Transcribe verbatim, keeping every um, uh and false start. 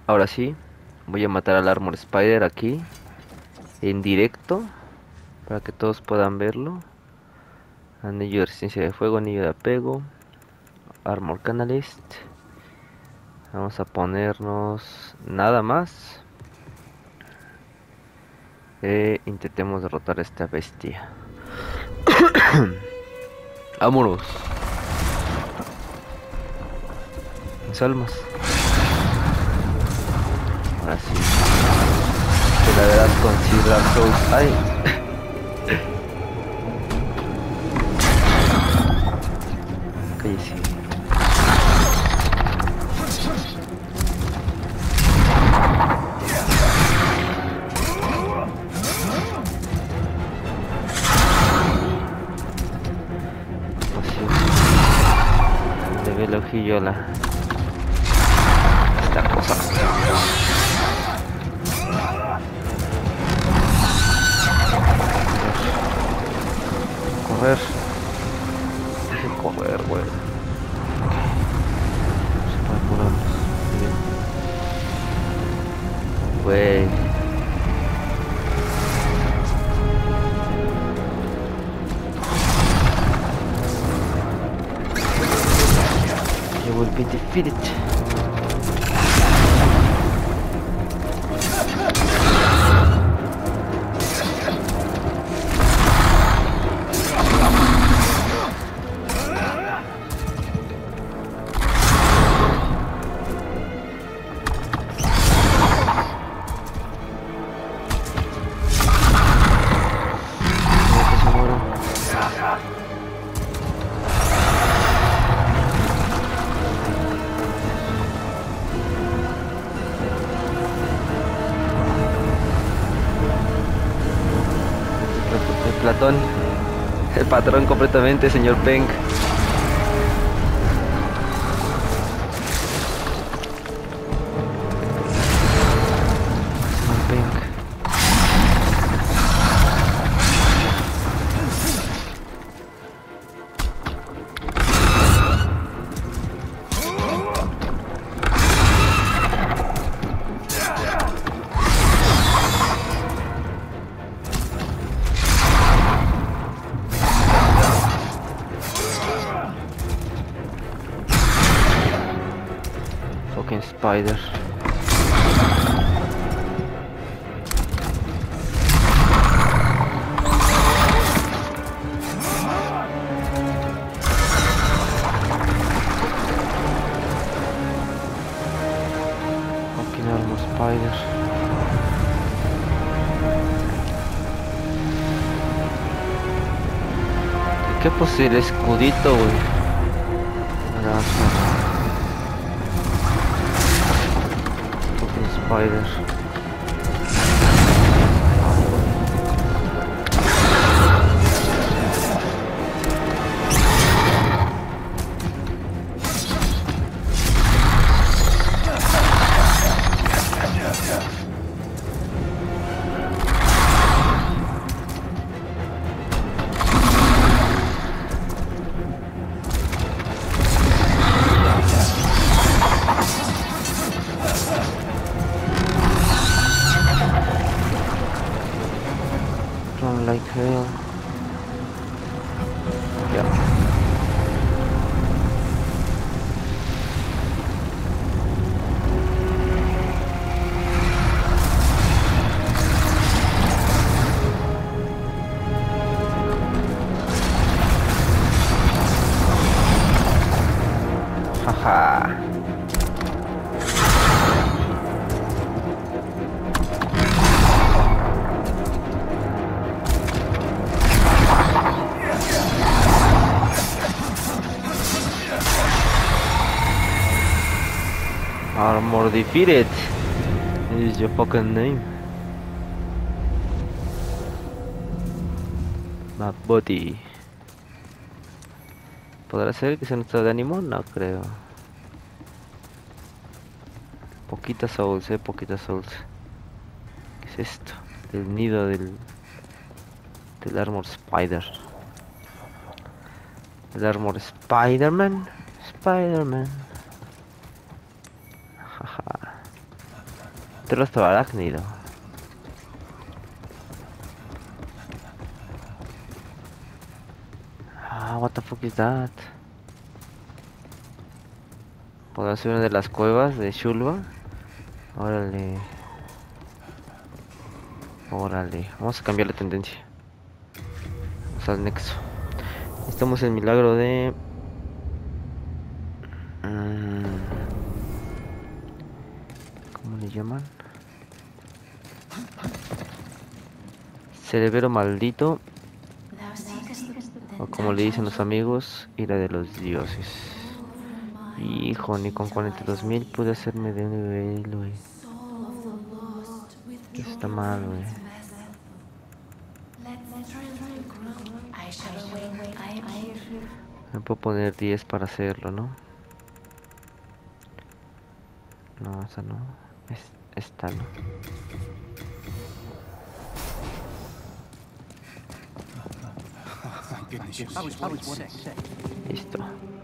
Ahora sí, voy a matar al Armor Spider aquí, en directo, para que todos puedan verlo. Anillo de resistencia de fuego, anillo de apego, Armor Catalyst. Vamos a ponernos nada más. E intentemos derrotar a esta bestia. Vámonos. Mis almas. Ahora sí. Te la verás con Silver Souls. Ay. Cállese. Así. Le ve el ojillo a la... esta cosa. Correr. Deje correr, güey. Güey. You will be defeated. Platón, el patrón completamente, señor Peng. Señor Peng. Fucking spider. Fucking armor spider. ¿Qué posible escudito, güey? Fucking spider. Run like hell. Yeah. Haha. Armor defeated. This is your fucking name. My body. ¿Podrá ser que sea nuestro de ánimo? No creo. Poquitas souls, eh, poquitas souls. ¿Qué es esto? El nido del... del Armor Spider. El Armor Spider-Man. Spider-Man. Jaja. Trostro arácnido. Ah, what the fuck is that? ¿Podrá ser una de las cuevas de Shulva? Órale. Órale. Vamos a cambiar la tendencia. Vamos al nexo. Estamos en milagro de... Mm, ¿cómo le llaman? Cerebro maldito. O como le dicen los amigos, ira de los dioses. Hijo, ni con cuarenta y dos mil pude hacerme de un nivel, güey. Está mal, güey. Me puedo poner diez para hacerlo, ¿no? No, esa no. Es, esta no. Listo.